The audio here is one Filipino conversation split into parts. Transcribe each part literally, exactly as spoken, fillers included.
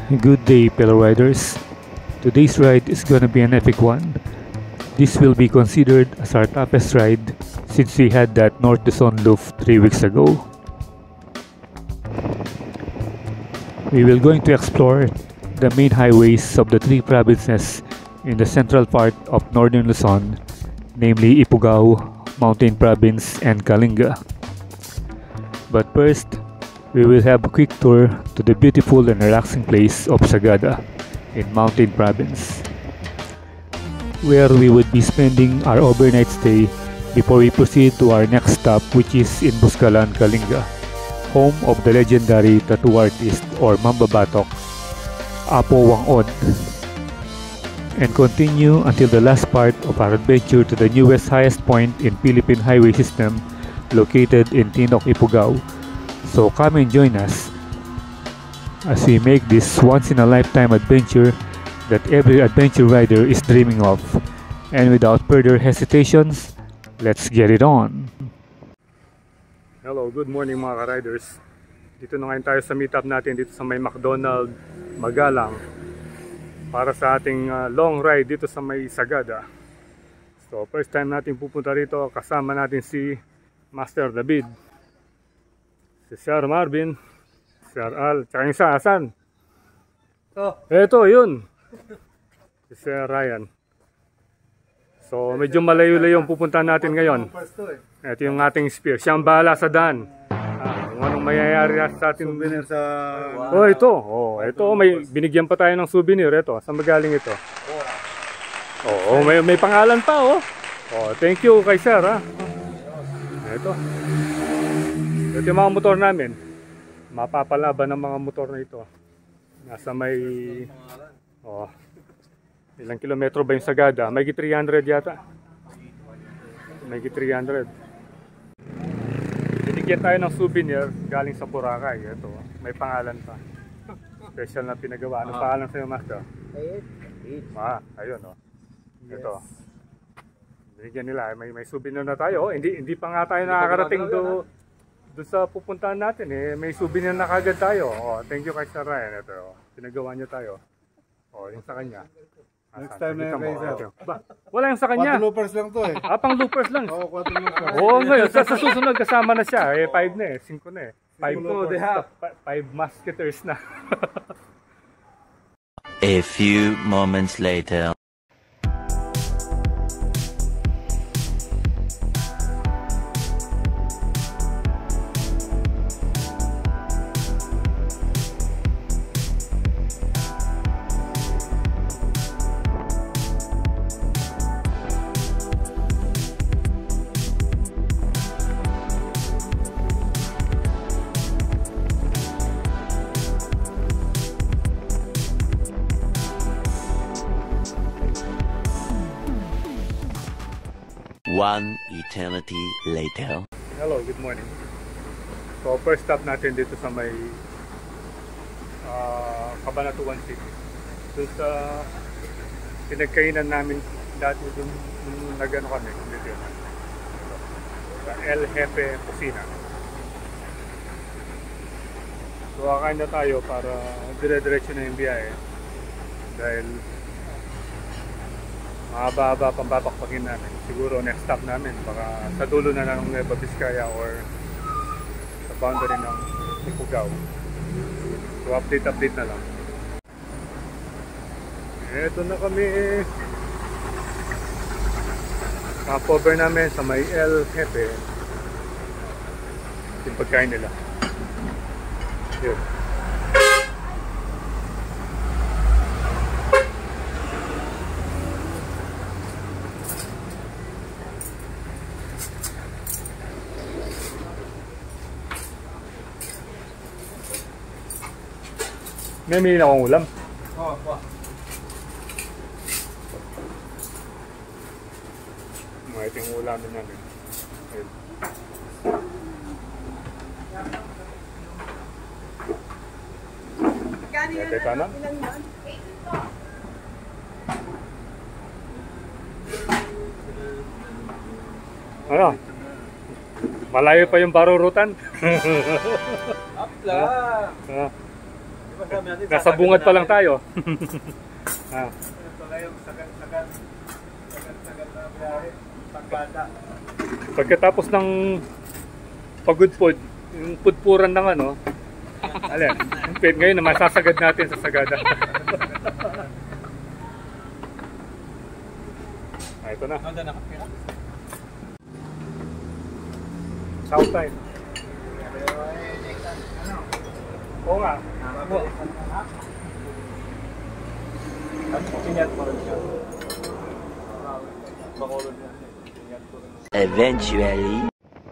Good day, fellow riders. Today's ride is gonna be an epic one. This will be considered as our toughest ride since we had that north to sun loop three weeks ago. We will going to explore the main highways of the three provinces in the central part of northern Luzon, namely Ifugao, Mountain Province, and Kalinga. But first, we will have a quick tour to the beautiful and relaxing place of Sagada in Mountain Province, where we would be spending our overnight stay before we proceed to our next stop, which is in Buscalan, Kalinga, home of the legendary tattoo artist or Mambabatok, Apo Wang-od, and continue until the last part of our adventure to the newest highest point in Philippine highway system located in Tinok, Ifugao. So come and join us as we make this once-in-a-lifetime adventure that every adventure rider is dreaming of. And without further hesitations, let's get it on! Hello, good morning mga ka-riders. Dito na ngayon tayo sa meetup natin dito sa may McDonald, Magalang, para sa ating uh, long ride dito sa may Sagada. So first time natin pupunta rito, kasama natin si Master David, si Sir Marvin, Sir Al, tsaka yung isa, asan? Oh. Eto, yun. Si Sir Ryan. So, medyo malayo-layo yung pupunta natin ngayon. Ito yung ating spear. Siya ang bahala sa daan. Ah, kung anong mayayari sa ating souvenir sa... Oh, ito. Oh, ito. May, binigyan pa tayo ng souvenir. Ito. Saan magaling ito? Oh, may, may pangalan pa, oh. Oh, thank you kay Sir, ha. Ito. Ito yung mga motor namin. Mapapalaban ng mga motor na ito. Nasa may... Oh, ilang kilometro ba yung Sagada? May three hundred yata. May three hundred. Binigyan tayo ng souvenir galing sa Boracay. Ito, may pangalan pa. Special na pinagawa. Ano pangalan sa'yo, Master? Ah, ayun, oh. Ito. Binigyan nila. May, may souvenir na tayo. Oh, hindi, hindi pa nga tayo nakakarating do... Doon sa pupuntahan natin eh, may souvenir na kagad tayo. Oh, thank you kay Sir Ryan. Ito, oh. Pinagawa niya tayo. Oh, yung sa kanya. Next time na yan kayo, Sir. Ba, wala yung sa kanya. Quattro loopers lang to eh. Ah, pang loopers lang. Oo, quattro loopers. Oo, ngayon, sa, sa susunod kasama na siya. Eh, five na eh, cinco na eh. Five, Cinco they have. Five musketeers na. A few moments later. One eternity later. Hello, good morning. So first stop natin dito sa may uh, Cabanatuan City. Doon sa pinagkainan namin dati doon nagano kami dito. Sa El Jefe Cocina. So kakain na tayo para dire-diretso na yung biyahe. Dahil mahaba-haba pang babakbakin namin. Siguro next stop namin baka sa dulo na ng Nueva Vizcaya or sa boundary ng Ifugao. So update-update na lang. Eto na kami. Nakapover namin sa may El Jefe. Yung pagkain nila. Yun. May mili na akong ulam. Oo, po. Mga ito yung ulam namin. Ayun. Ito yung kanan. Ano? Malayo pa yung barurutan. Apla! Ah. Nasa bungad pa lang tayo. Ah. Ito na yung sagad-sagad. Sagad-sagad na biyahe. Sagada. Pagkatapos ng pagudpod, yung pudpuran ng ano, alin, ngayon naman sasagad natin sa Sagada. Ah, ito na. South side. Oo nga. Eventually.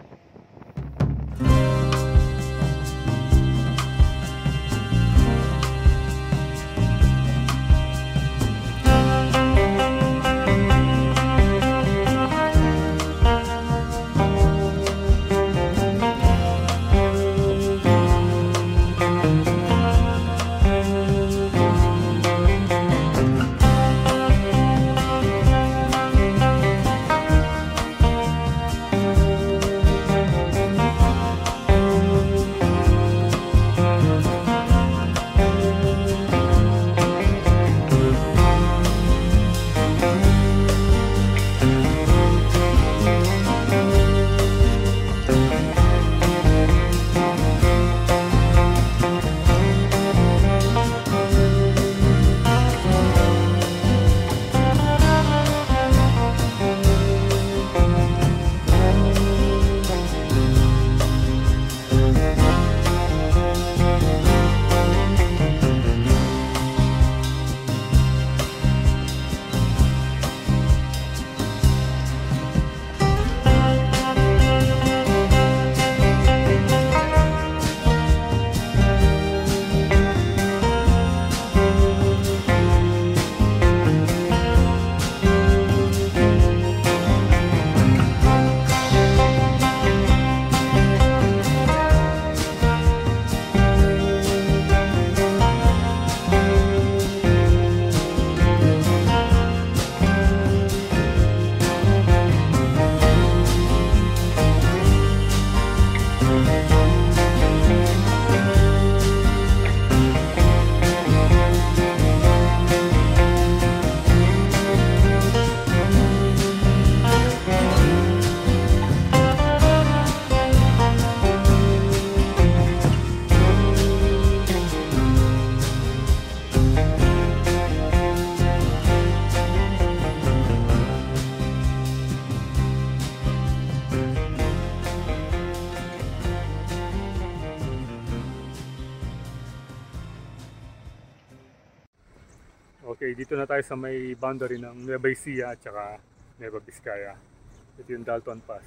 Okay, dito na tayo sa may boundary ng Nueva Ecija at saka Nueva Vizcaya. Ito yung Dalton Pass.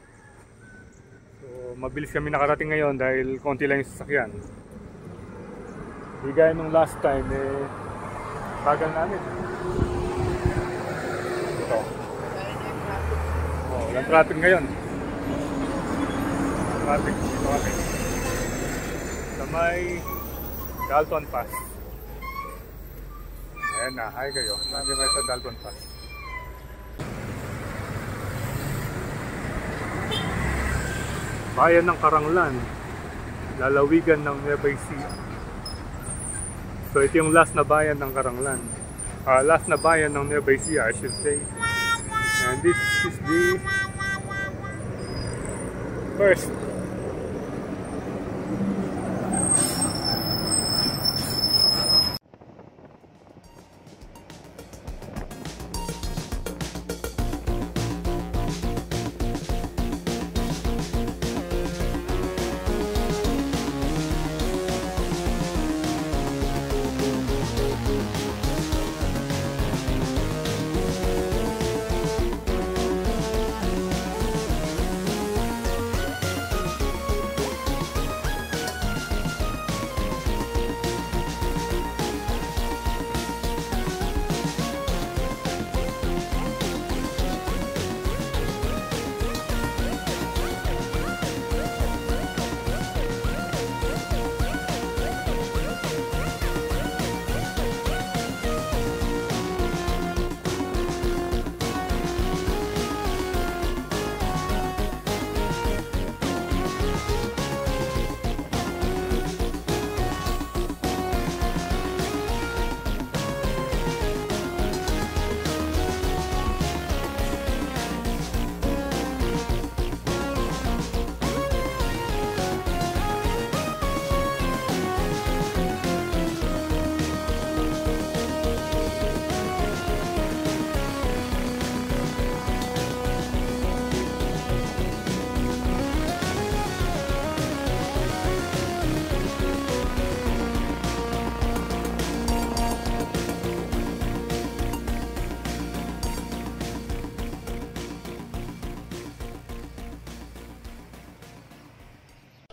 So, mabilis kami nakarating ngayon dahil konti lang yung sasakyan. Hindi gaya nung last time, eh, bagal namin. Ito. Oh, walang traffic ngayon. Traffic, traffic. Sa may Dalton Pass. Ayan na, hi kayo. Nandiyan kayo sa Dalton Pass. Bayan ng Karanglan, lalawigan ng Nueva Ecija. So ito yung last na bayan ng Karanglan. Uh, last na bayan ng Nueva Ecija, I should say. And this is the first.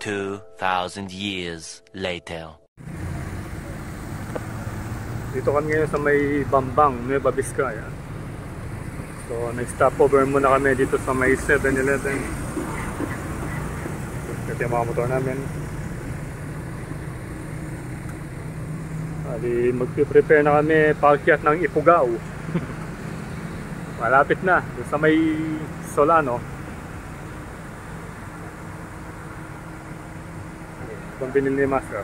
Two thousand years later. Dito kami ngayon sa may Bambang, Nueva Vizcaya. So, nag-stopover muna kami dito sa may seven eleven. Ito yung mga motor namin.Ali, mag-prepare na kami paakyat ng Ifugao. Malapit na, sa may Solano. Itong binili ni Master.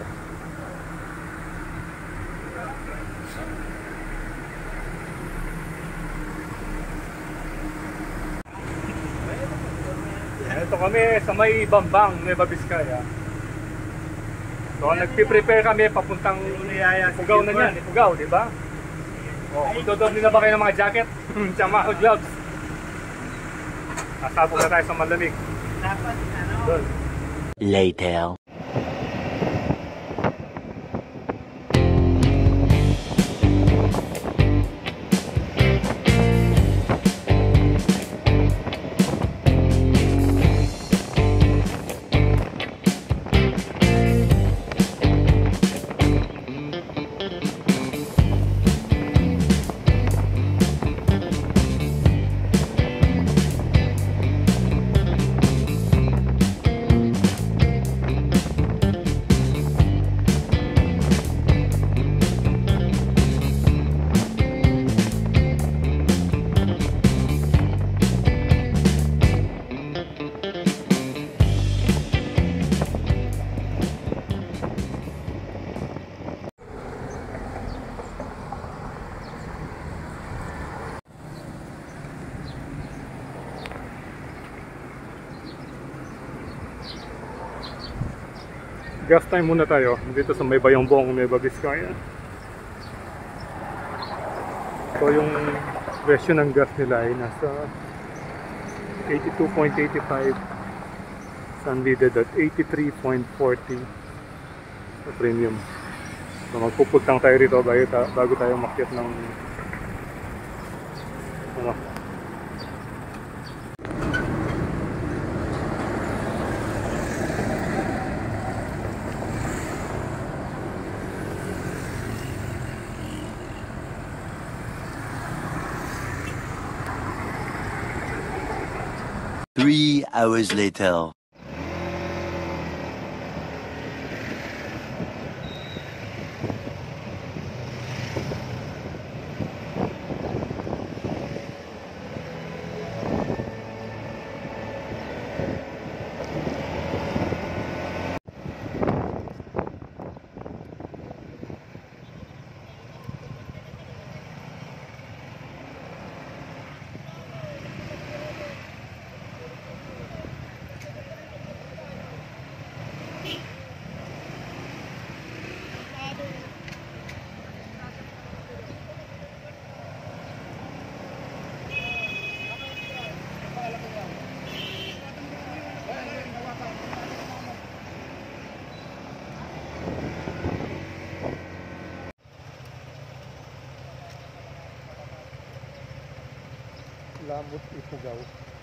Ito kami sa may Bambang, Nueva Vizcaya. So nagpi-prepare kami papuntang Ifugao na yan, Ifugao, di ba? Oh, magdodobli na ba kayo ng mga jacket? Tsaka mga gloves. Nasabog na tayo sa malamig. Doon. Later. Gas time muna tayo dito sa may Bayongbong, Nueva Vizcaya. So yung presyo ng gas nila ay nasa eighty-two point eight five sa unleaded at eighty-three point four zero sa premium. So magpuputang tayo rito bago, ta bago tayo makyat ng ano, Three hours later. Lamot Ifugao.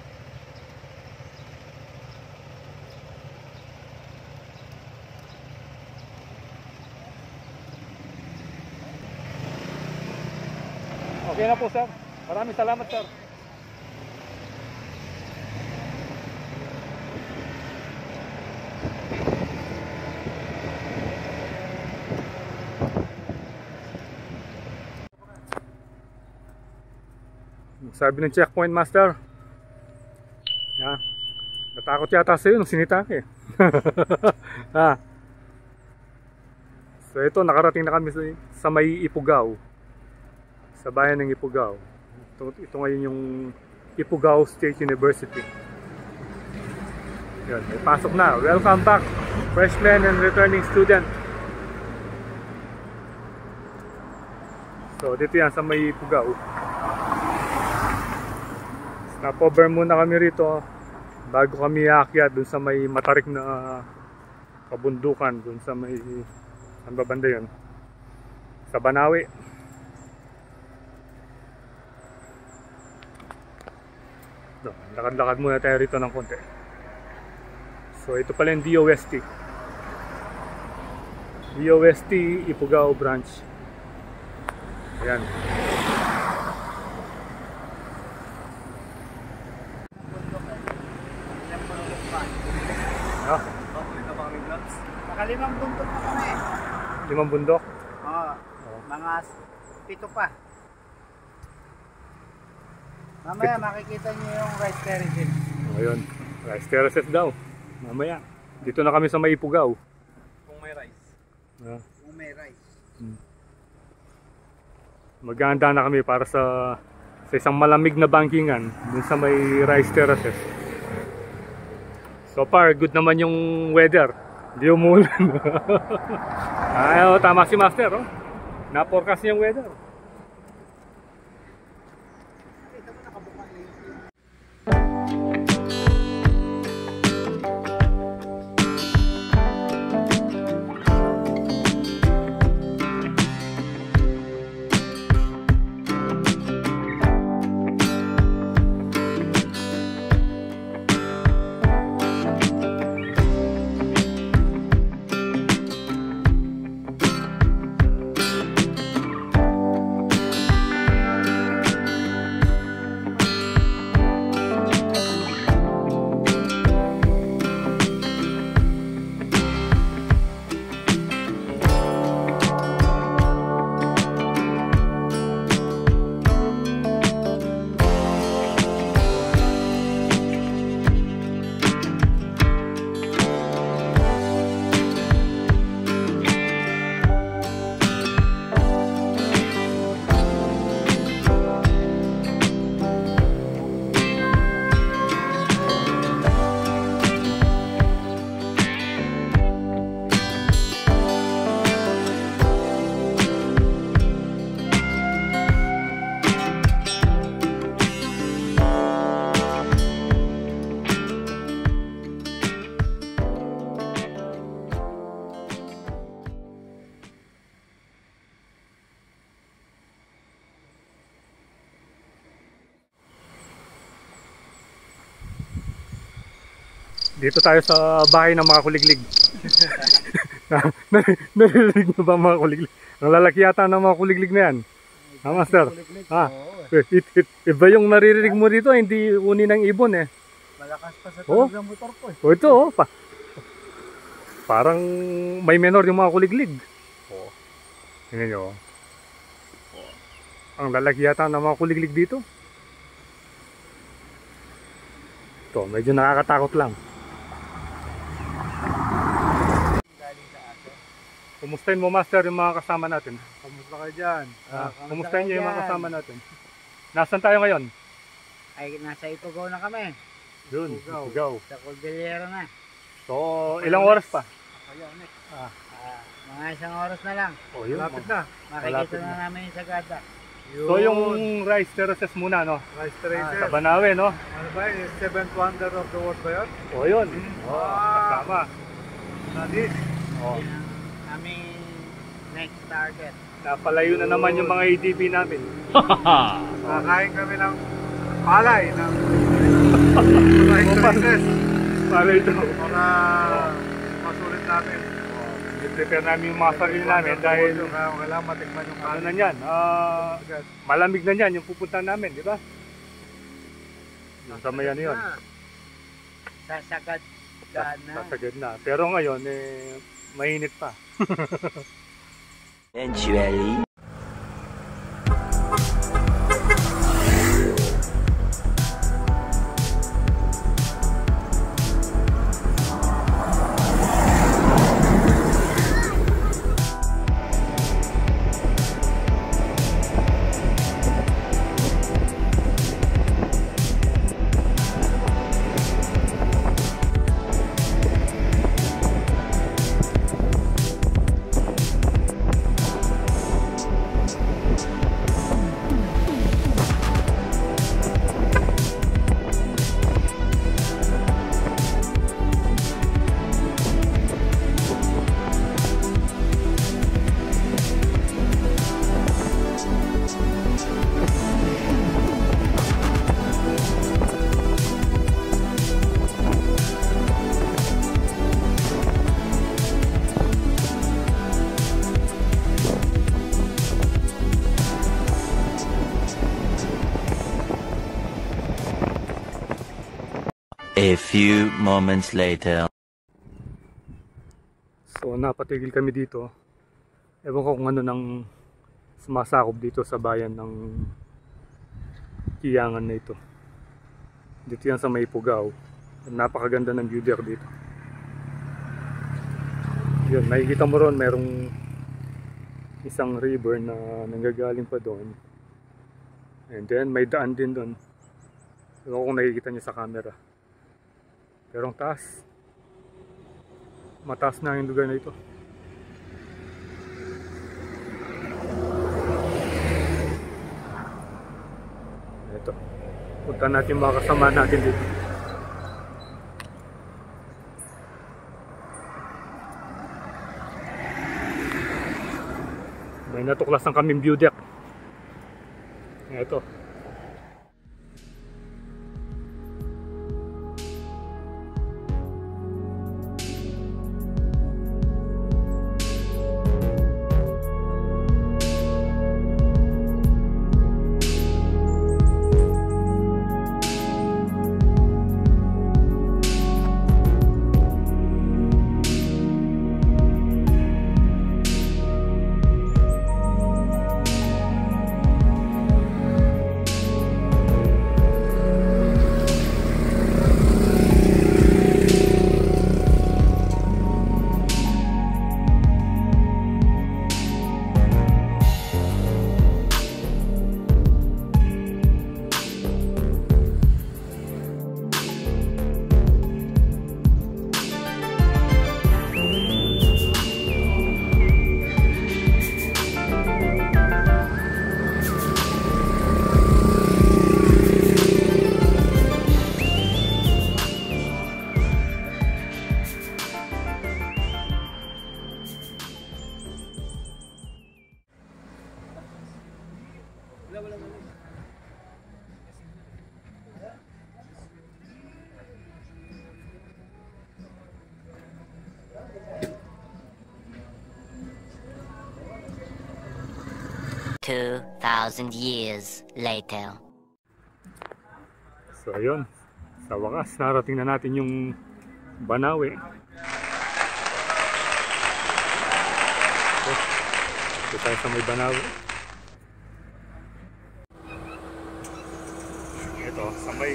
Okay na po, sir. Maraming salamat, sir. Sabi ng checkpoint master, yeah, natakot yata sa'yo nung sinitake. Ah. So ito, nakarating na kami sa, sa may Ifugao, sa bayan ng Ifugao. Ito, ito ngayon yung Ifugao State University. Yan, may pasok na. Welcome back, freshmen and returning student. So dito yan sa may Ifugao. Napover muna kami rito bago kami aakyat dun sa may matarik na kabundukan, dun sa may, saan ba banda yun? Sa Banawi. Lakad-lakad muna tayo rito ng konti. So ito pala yung D O S T. D O S T Ifugao branch. Ayan. Ah, Nakalimang bundok na kami. limang bundok. Oo. Mga pito pa. Mamaya makikita niyo yung rice terraces. Ayun, rice terraces daw. Mamaya. Dito na kami sa may Ifugao. Kung may rice. Ah. Kung may rice. Hmm. Maghahanda na kami para sa sa isang malamig na bankingan dun sa may rice terraces. So far, good naman yung weather. Hindi umulan. Ay, oh, tama si Master, oh. Na-forecast niya yung weather. Ito mo nakabukan na yung Dito tayo sa bahay ng mga kuliglig. Narinig mo ba mga kuliglig? Ang lalaki yata ng mga kuliglig na yan. Ha, Master? Ah, it, it, iba yung naririnig mo dito, hindi uni ng ibon eh. malakas pa sa Oh. tunog ng motor ko eh. O ito oh, pa. Parang may menor yung mga kuliglig. Oh. Tingnan nyo. Oh. Ang lalaki yata ng mga kuliglig dito. Ito, medyo nakakatakot lang. Galing sa aso. Kumustahin mo, Master, yung mga kasama natin? Kamusta ka dyan? Ah, kamusta kumustahin ka niyo yung mga dyan? kasama natin? Nasaan tayo ngayon? Ay, nasa Ifugao na kami. Yun, Ifugao. Ifugao. Sa Cordillera na. So, ilang oras pa? Ayan, next. Ah, Ah, mga isang oras na lang. oh, yun. Malapit na. Makikita Malapit na, na. namin yung Sagada. So, yung rice terraces muna, no? Rice Ah, terraces. sa Banawe, no? Ano ba yun? Seventh wonder of the world ba yun? O, yun. Oh, Wow. tama. Nadis. Oh, Yan ang aming next target. napalayo na naman yung mga A D B namin. Kakain kami ng palay ng rice Opa. terraces. Para ito. Para masulit namin. I-prepare namin yung mga sarili namin dahil Kaya kailangan matikman yung ano kanin. na yan, ah, malamig na yan yung pupunta namin, di ba? Yung sa may ano yun. Sa Sagada na. Sasagad na. Pero ngayon, eh, mainit pa. Eventually. few moments later. So napatigil kami dito. Ewan ko kung ano nang sumasakop dito sa bayan ng Kiyangan na ito. Dito yan sa may Pugaw. Napakaganda ng view there dito. Yun, makikita mo ron merong isang river na nanggagaling pa doon. And then may daan din doon. Ewan ko kung nakikita nyo sa camera. Pero ang taas. Mataas na yung lugar na ito. Ito. Punta natin mga kasama natin dito. May natuklasan kaming view deck. Ito. Two thousand years later. So ayun, sa wakas narating na natin yung Banawe. So, ito tayo sa may Banawe. Ito, sa may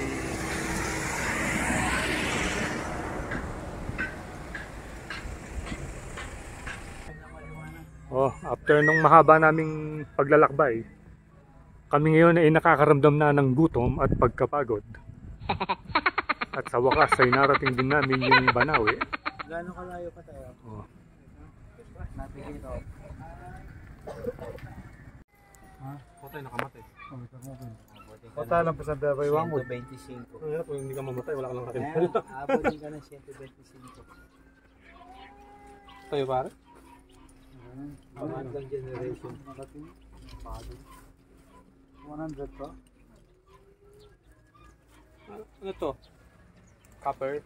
Oh, after nung mahaba naming paglalakbay, kami ngayon ay nakakaramdam na ng gutom at pagkapagod. At sa wakas ay narating din namin yung Banawe. Gaano kalayo pa tayo? Oh. Natin dito. Ha? Patay, nakamatay. Patay lang pa sa Dabay Wangod. one twenty-five. Kaya kung hindi ka mamatay, wala ka lang natin. Ayan, abot ka na one twenty-five. Tayo pare? Pangatlong generation. one hundred pa? Ano to? Copper?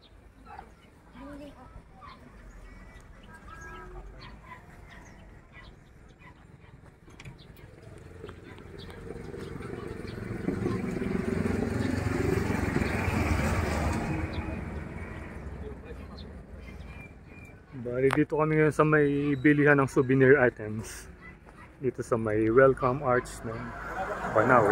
Bali dito kami ngayon sa may bilihan ng souvenir items. Dito sa may welcome arch ng Banawe.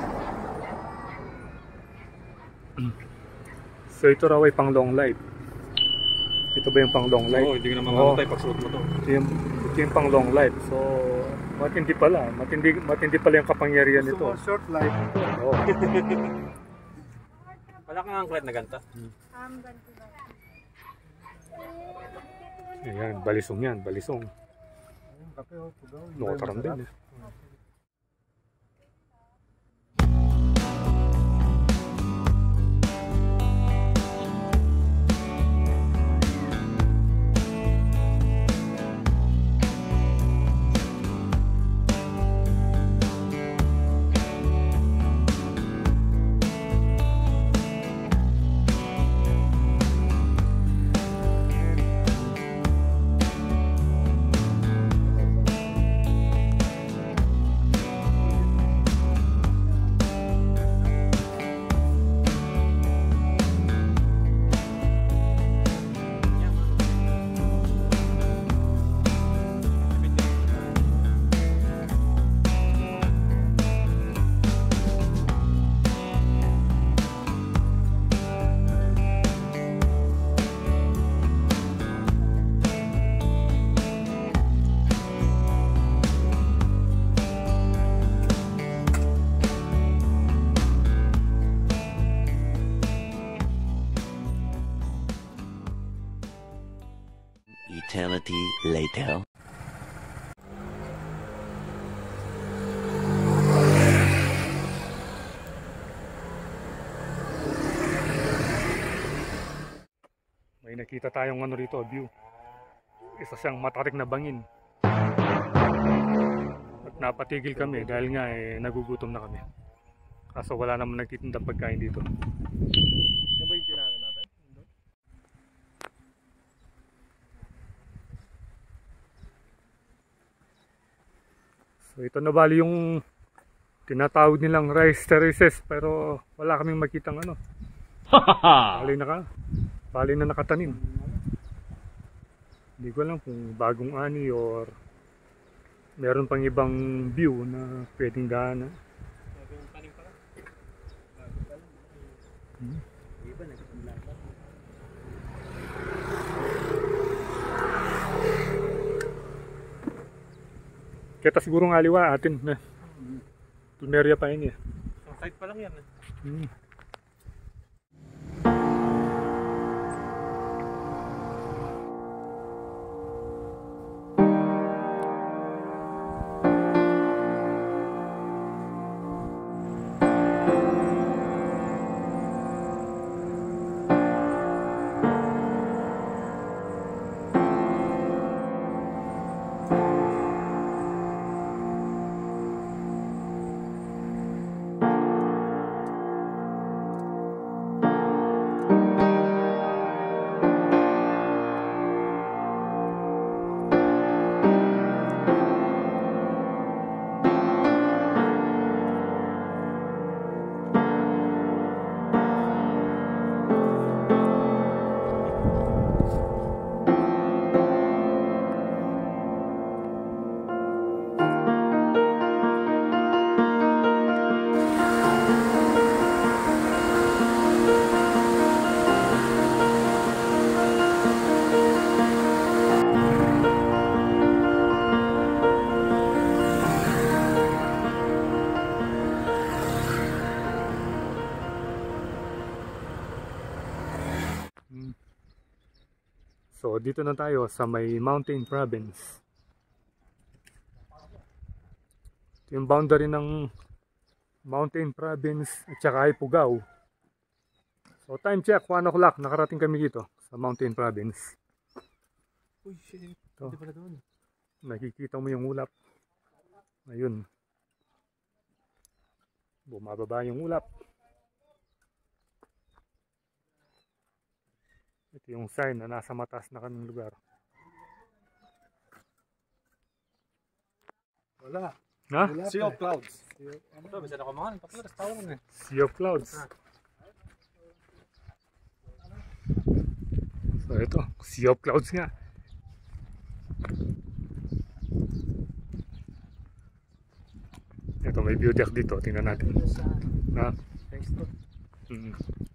So ito raw ay pang long life. Ito ba yung pang long life? Oo, hindi ka na mamamatay pag suot mo to. Ito yung, ito yung pang long life. So matindi pala. Matindi, matindi pala yung kapangyarihan nito. Gusto mo short life. Oo. Wala kang angklet na ganta? Um, ganito ba? Ayan, balisong yan, balisong. Kape o, pugaw. Nakataram din eh. eternity later. May nakita tayong ano rito, view. Isa siyang matarik na bangin. At napatigil kami dahil nga eh, nagugutom na kami. Kaso wala naman nagtitindang pagkain dito. Yan ba yung tinano natin? So ito na bali yung tinatawag nilang rice terraces, pero wala kaming makitang ano. Bali na ka. Bali na nakatanim. Hindi ko alam kung bagong ani or meron pang ibang view na pwedeng daanan. Bagong tanim pala. Hmm. Iba nagpapalatan. Kita siguro ng aliwa atin na. Tumeria pa yun eh. Ang site pa lang yan eh. Hmm. So dito na tayo sa may mountain province. Ito yung boundary ng mountain province at saka Ifugao. So time check, one o'clock, nakarating kami dito sa mountain province. Uy, shit. Ito, Hindi pala doon. nakikita mo yung ulap. Ayun. Bumababa yung ulap. Ito yung sign na nasa mataas na kaming lugar. Wala. Ha? Sea of clouds. Ito, bisa na kumahan. Tapos na tawag na eh. Sea of clouds. So ito, sea of clouds nga. Ito may view deck dito, tingnan natin. Sa Ha? Thanks to. Mm.